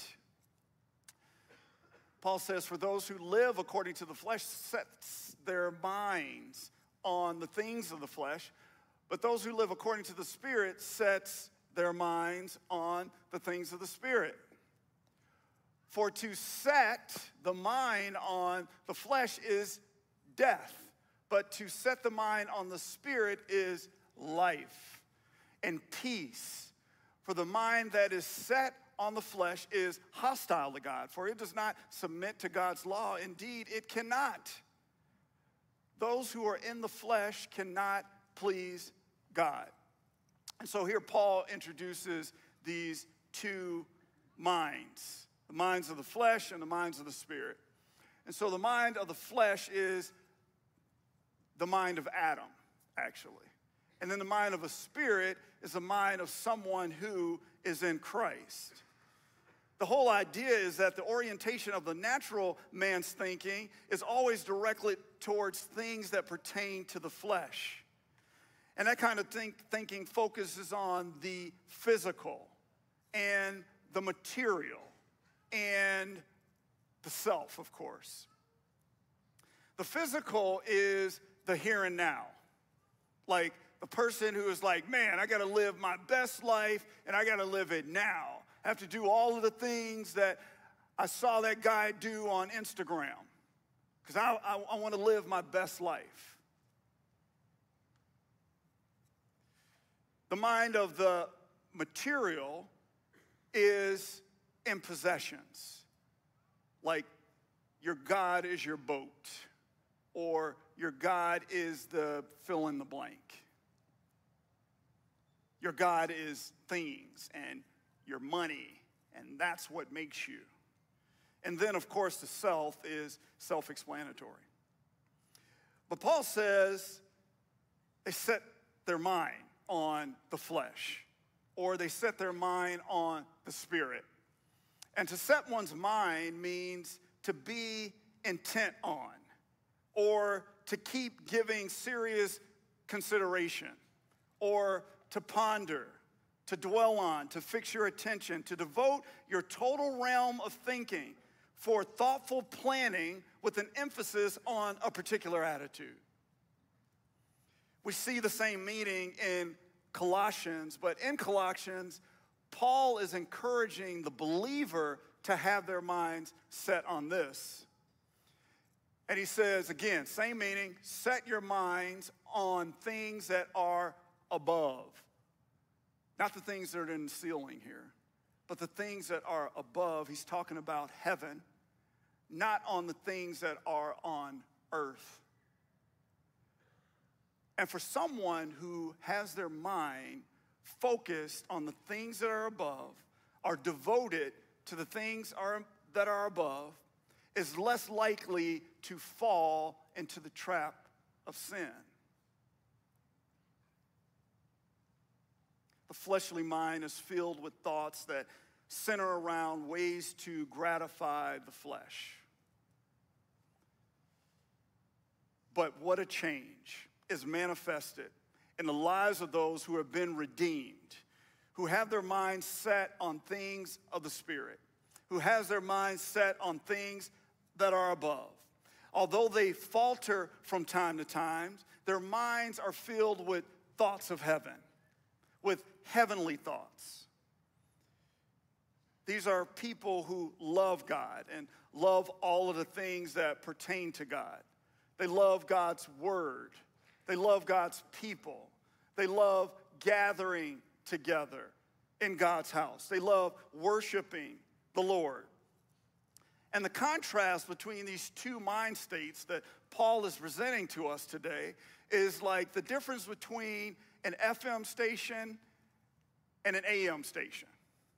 Paul says, for those who live according to the flesh set their minds on the things of the flesh, but those who live according to the Spirit sets their minds on the things of the Spirit. For to set the mind on the flesh is death, but to set the mind on the Spirit is life and peace. For the mind that is set on the flesh is hostile to God, for it does not submit to God's law. Indeed, it cannot. Those who are in the flesh cannot please God. And so here Paul introduces these two minds, the minds of the flesh and the minds of the Spirit. And so the mind of the flesh is the mind of Adam, actually. And then the mind of a spirit is the mind of someone who is in Christ. The whole idea is that the orientation of the natural man's thinking is always directly towards things that pertain to the flesh. And that kind of thinking focuses on the physical and the material and the self, of course. The physical is the here and now. Like the person who is like, man, I got to live my best life and I got to live it now. I have to do all of the things that I saw that guy do on Instagram because I want to live my best life. The mind of the material is in possessions. Like your God is your boat, or your God is the fill in the blank. Your God is things and your money, and that's what makes you. And then, of course, the self is self-explanatory. But Paul says they set their mind on the flesh, or they set their mind on the Spirit. And to set one's mind means to be intent on, or to keep giving serious consideration, or to ponder, to dwell on, to fix your attention, to devote your total realm of thinking for thoughtful planning with an emphasis on a particular attitude. We see the same meaning in Colossians, but in Colossians, Paul is encouraging the believer to have their minds set on this. And he says, again, same meaning, set your minds on things that are above. Not the things that are in the ceiling here, but the things that are above. He's talking about heaven, not on the things that are on earth. And for someone who has their mind focused on the things that are above, are devoted to the things that are above, is less likely to fall into the trap of sin. The fleshly mind is filled with thoughts that center around ways to gratify the flesh. But what a change is manifested in the lives of those who have been redeemed, who have their minds set on things of the Spirit, who has their minds set on things that are above. Although they falter from time to time, their minds are filled with thoughts of heaven, with heavenly thoughts. These are people who love God and love all of the things that pertain to God. They love God's word. They love God's people. They love gathering together in God's house. They love worshiping the Lord. And the contrast between these two mind states that Paul is presenting to us today is like the difference between an FM station and an AM station.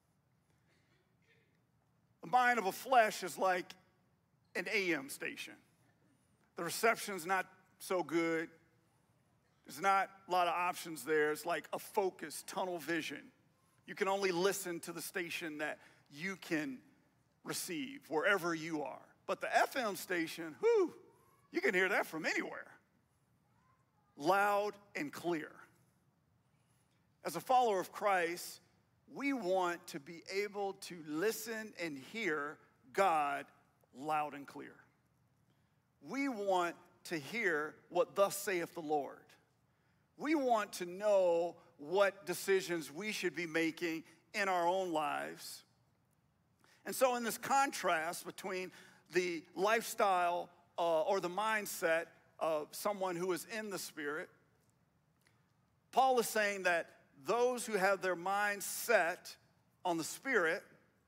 The mind of a flesh is like an AM station. The reception's not so good. There's not a lot of options there. It's like a focus, tunnel vision. You can only listen to the station that you can receive wherever you are. But the FM station, whew, you can hear that from anywhere. Loud and clear. As a follower of Christ, we want to be able to listen and hear God loud and clear. We want to hear what thus saith the Lord. We want to know what decisions we should be making in our own lives. And so in this contrast between the lifestyle or the mindset of someone who is in the Spirit, Paul is saying that those who have their minds set on the Spirit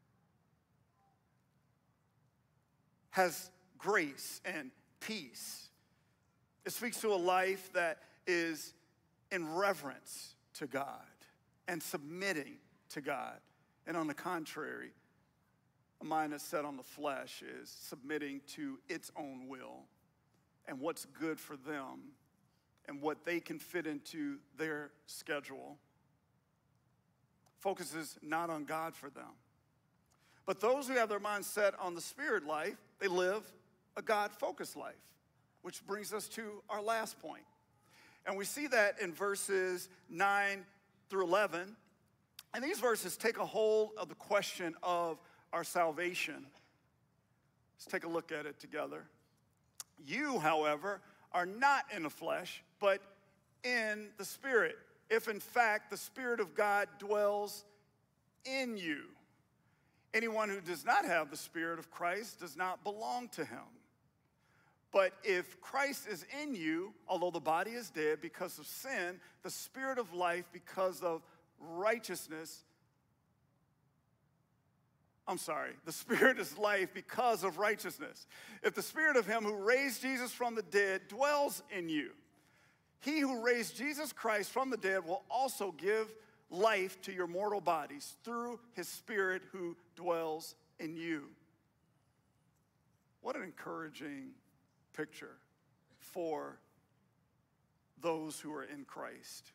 has grace and peace. It speaks to a life that is in reverence to God and submitting to God. And on the contrary, a mind that's set on the flesh is submitting to its own will and what's good for them and what they can fit into their schedule. Focuses not on God for them. But those who have their minds set on the Spirit life, they live a God-focused life, which brings us to our last point. And we see that in verses 9 through 11. And these verses take a hold of the question of our salvation. Let's take a look at it together. You, however, are not in the flesh, but in the Spirit, if in fact the Spirit of God dwells in you. Anyone who does not have the Spirit of Christ does not belong to him. But if Christ is in you, although the body is dead because of sin, the Spirit of life because of righteousness, the Spirit is life because of righteousness. If the Spirit of him who raised Jesus from the dead dwells in you, he who raised Jesus Christ from the dead will also give life to your mortal bodies through his Spirit who dwells in you. What an encouraging picture for those who are in Christ.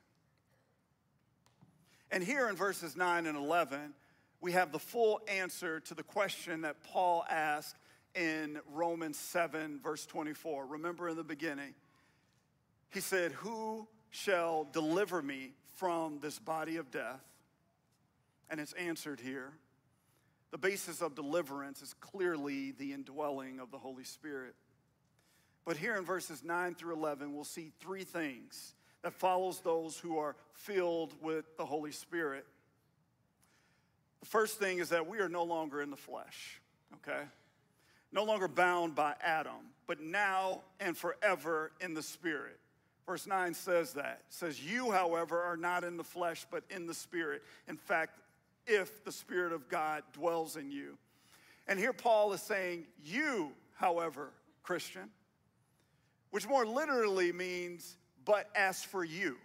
And here in verses 9 and 11, we have the full answer to the question that Paul asked in Romans 7, verse 24. Remember in the beginning, he said, "Who shall deliver me from this body of death?" And it's answered here. The basis of deliverance is clearly the indwelling of the Holy Spirit. But here in verses 9 through 11, we'll see three things that follows those who are filled with the Holy Spirit. The first thing is that we are no longer in the flesh, okay? No longer bound by Adam, but now and forever in the Spirit. Verse 9 says that. It says, "You, however, are not in the flesh, but in the Spirit. In fact, if the Spirit of God dwells in you." And here Paul is saying, you, however, Christian, which more literally means, but as for you.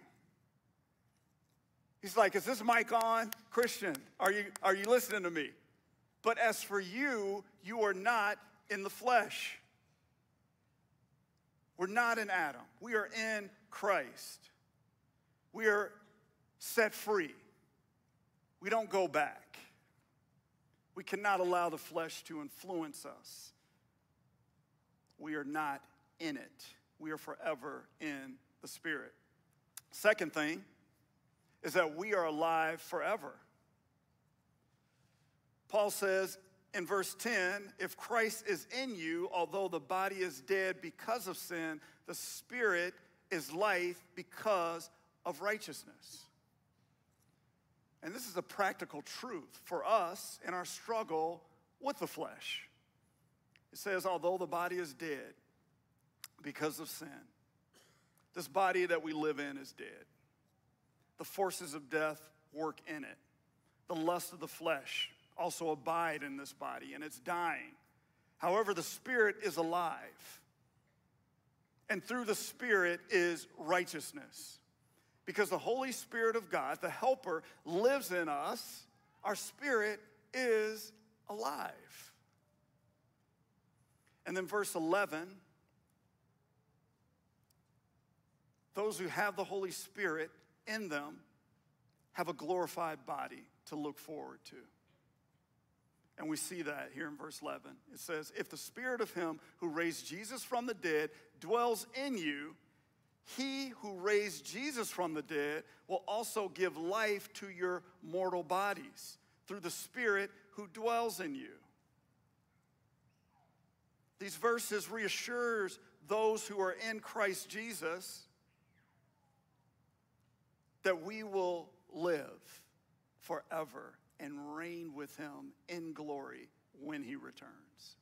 He's like, is this mic on? Christian, are you listening to me? But as for you, you are not in the flesh. We're not in Adam. We are in Christ. We are set free. We don't go back. We cannot allow the flesh to influence us. We are not in it. We are forever in the Spirit. Second thing is that we are alive forever. Paul says in verse 10, if Christ is in you, although the body is dead because of sin, the Spirit is life because of righteousness. And this is a practical truth for us in our struggle with the flesh. It says, although the body is dead because of sin, this body that we live in is dead. The forces of death work in it. The lust of the flesh also abide in this body, and it's dying. However, the Spirit is alive. And through the Spirit is righteousness. Because the Holy Spirit of God, the Helper, lives in us, our spirit is alive. And then verse 11, those who have the Holy Spirit in them have a glorified body to look forward to. And we see that here in verse 11. It says, if the spirit of him who raised Jesus from the dead dwells in you, he who raised Jesus from the dead will also give life to your mortal bodies through the Spirit who dwells in you. These verses reassures those who are in Christ Jesus that we will live forever and reign with him in glory when he returns.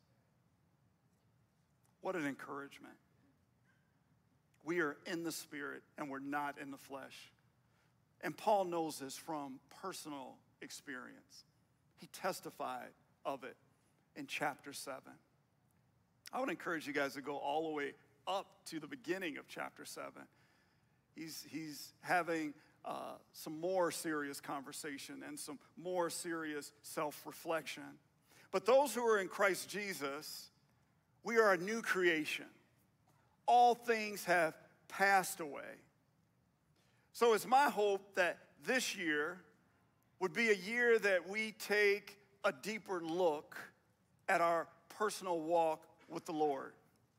What an encouragement. We are in the Spirit and we're not in the flesh. And Paul knows this from personal experience. He testified of it in chapter 7. I would encourage you guys to go all the way up to the beginning of chapter 7. He's having some more serious conversation and some more serious self-reflection. But those who are in Christ Jesus, we are a new creation. All things have passed away. So it's my hope that this year would be a year that we take a deeper look at our personal walk with the Lord.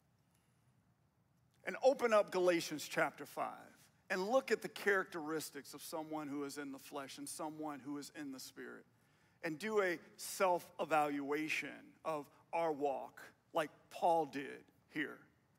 And open up Galatians chapter 5 and look at the characteristics of someone who is in the flesh and someone who is in the Spirit. And do a self-evaluation of our walk like Paul did here.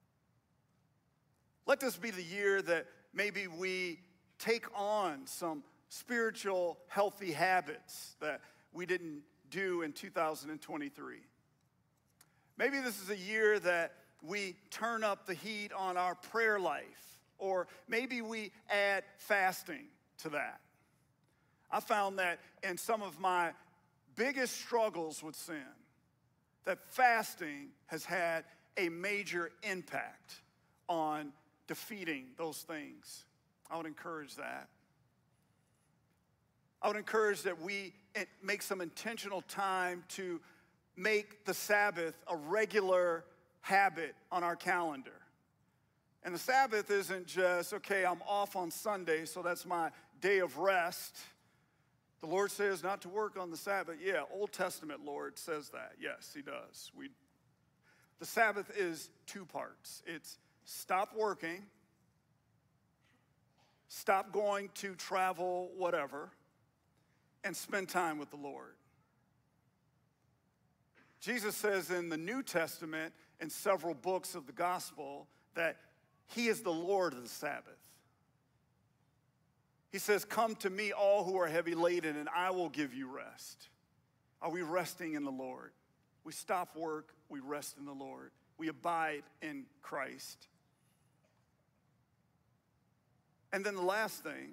Let this be the year that maybe we take on some spiritual healthy habits that we didn't do in 2023. Maybe this is a year that we turn up the heat on our prayer life, or maybe we add fasting to that. I found that in some of my biggest struggles with sin, that fasting has had a major impact on defeating those things. I would encourage that. I would encourage that we make some intentional time to make the Sabbath a regular habit on our calendar. And the Sabbath isn't just, okay, I'm off on Sunday, so that's my day of rest. The Lord says not to work on the Sabbath. Yeah, Old Testament Lord says that. Yes, he does. The Sabbath is two parts. It's stop working, stop going to travel, whatever, and spend time with the Lord. Jesus says in the New Testament, in several books of the gospel, that he is the Lord of the Sabbath. He says, come to me all who are heavy laden and I will give you rest. Are we resting in the Lord? We stop work, we rest in the Lord. We abide in Christ. And then the last thing,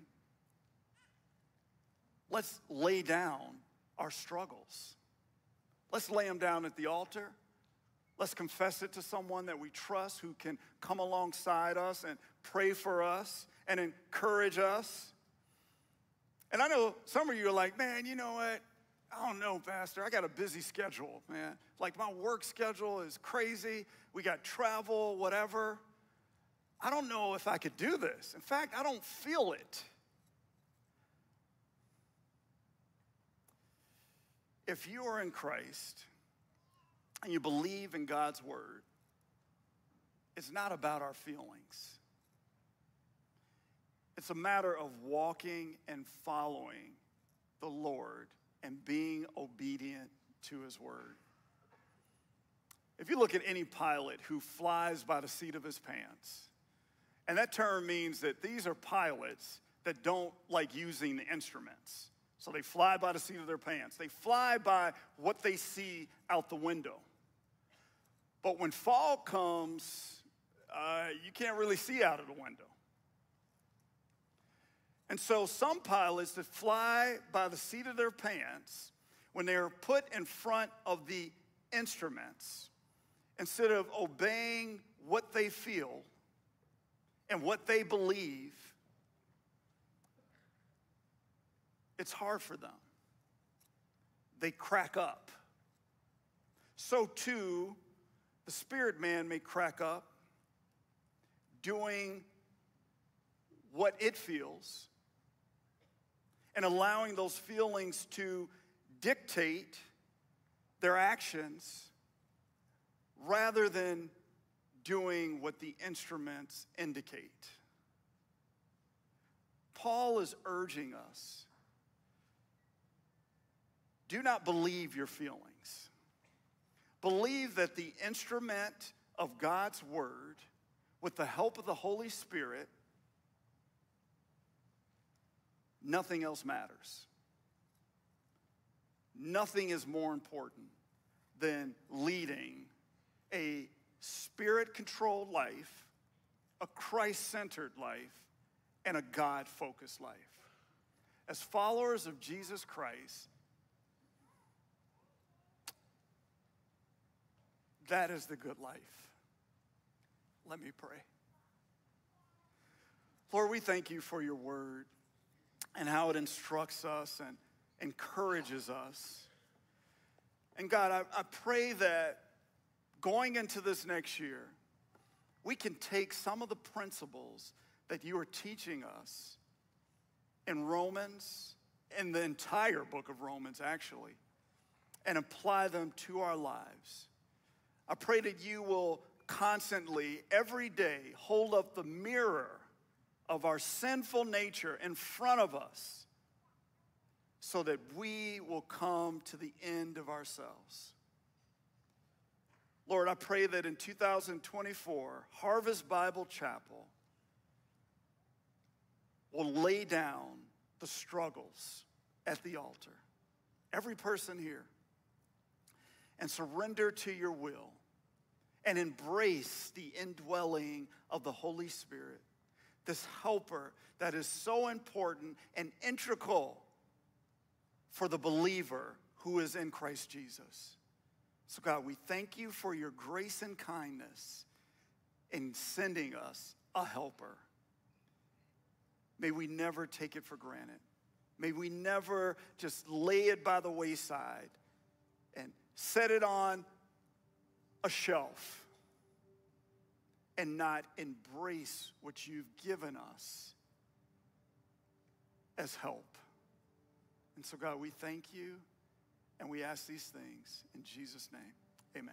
let's lay down our struggles. Let's lay them down at the altar. Let's confess it to someone that we trust who can come alongside us and pray for us and encourage us. And I know some of you are like, man, you know what? I don't know, Pastor. I got a busy schedule, man. Like my work schedule is crazy. We got travel, whatever. I don't know if I could do this. In fact, I don't feel it. If you are in Christ and you believe in God's word, it's not about our feelings. It's a matter of walking and following the Lord and being obedient to his word. If you look at any pilot who flies by the seat of his pants, and that term means that these are pilots that don't like using the instruments. So they fly by the seat of their pants. They fly by what they see out the window. But when fall comes, you can't really see out of the window. And so some pilots that fly by the seat of their pants, when they are put in front of the instruments, instead of obeying what they feel and what they believe, it's hard for them. They crack up. So too, the spirit man may crack up doing what it feels and allowing those feelings to dictate their actions rather than doing what the instruments indicate. Paul is urging us, do not believe your feelings. Believe that the instrument of God's word, with the help of the Holy Spirit, nothing else matters. Nothing is more important than leading a spirit-controlled life, a Christ-centered life, and a God-focused life. As followers of Jesus Christ, that is the good life. Let me pray. Lord, we thank you for your word and how it instructs us and encourages us. And God, I pray that going into this next year, we can take some of the principles that you are teaching us in Romans, in the entire book of Romans actually, and apply them to our lives. I pray that you will constantly, every day, hold up the mirror of our sinful nature in front of us so that we will come to the end of ourselves. Lord, I pray that in 2024, Harvest Bible Chapel will lay down the struggles at the altar, every person here, and surrender to your will and embrace the indwelling of the Holy Spirit, this helper that is so important and integral for the believer who is in Christ Jesus. So God, we thank you for your grace and kindness in sending us a helper. May we never take it for granted. May we never just lay it by the wayside and set it on a shelf and not embrace what you've given us as help. And so, God, we thank you and we ask these things in Jesus' name. Amen.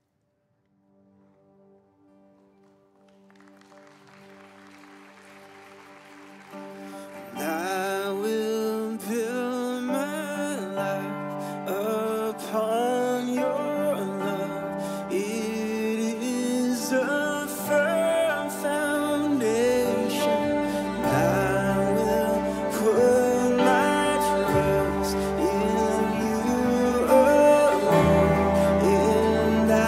I will build my life upon your love. It is a firm foundation. I will put my trust in you alone, and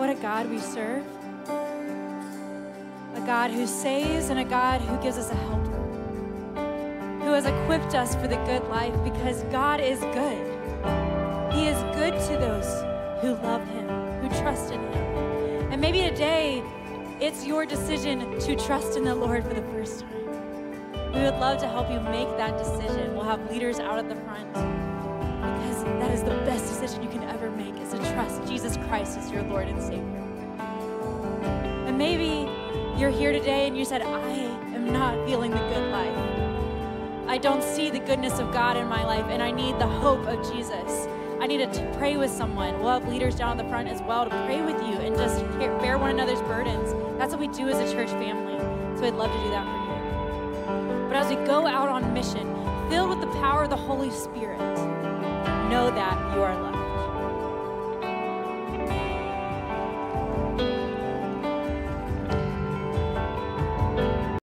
What a God we serve. A God who saves and a God who gives us a helper, who has equipped us for the good life because God is good. He is good to those who love him, who trust in him. And maybe today, it's your decision to trust in the Lord for the first time. We would love to help you make that decision. We'll have leaders out at the front because that is the best decision you can ever make, is to trust Jesus Christ as your Lord and Savior. And maybe you're here today and you said, I am not feeling the good life. I don't see the goodness of God in my life, and I need the hope of Jesus. I need to pray with someone. We'll have leaders down at the front as well to pray with you and just bear one another's burdens. That's what we do as a church family. So I'd love to do that for you. But as we go out on mission, filled with the power of the Holy Spirit, know that you are loved.